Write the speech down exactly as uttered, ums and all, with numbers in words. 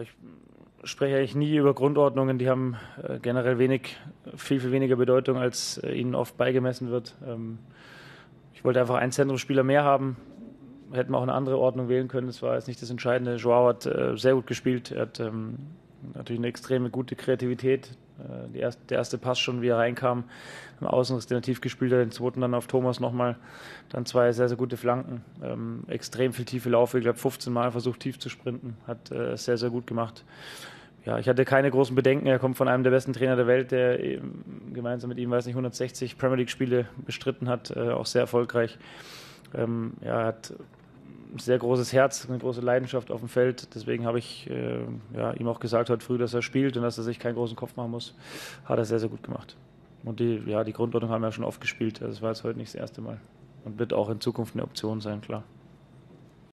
ich spreche eigentlich nie über Grundordnungen, die haben äh, generell wenig, viel, viel weniger Bedeutung, als äh, ihnen oft beigemessen wird. Ähm, ich wollte einfach einen Zentrumsspieler mehr haben, hätten wir auch eine andere Ordnung wählen können, das war jetzt nicht das Entscheidende. Joao hat äh, sehr gut gespielt, er hat ähm, natürlich eine extreme gute Kreativität. Äh, die erste, der erste Pass schon, wie er reinkam, im Außenriss, den er tief gespielt hat, den zweiten dann auf Thomas nochmal, dann zwei sehr, sehr gute Flanken, ähm, extrem viel tiefe Laufe, ich glaube fünfzehn Mal versucht tief zu sprinten, hat äh, sehr, sehr gut gemacht. Ja, ich hatte keine großen Bedenken, er kommt von einem der besten Trainer der Welt, der gemeinsam mit ihm, weiß nicht, hundertsechzig Premier League Spiele bestritten hat, äh, auch sehr erfolgreich. Ähm, ja, er hat ein sehr großes Herz, eine große Leidenschaft auf dem Feld. Deswegen habe ich äh, ja, ihm auch gesagt heute früh, dass er spielt und dass er sich keinen großen Kopf machen muss. Hat er sehr, sehr gut gemacht. Und die, ja, die Grundordnung haben wir ja schon oft gespielt. Also das war jetzt heute nicht das erste Mal. Und wird auch in Zukunft eine Option sein, klar.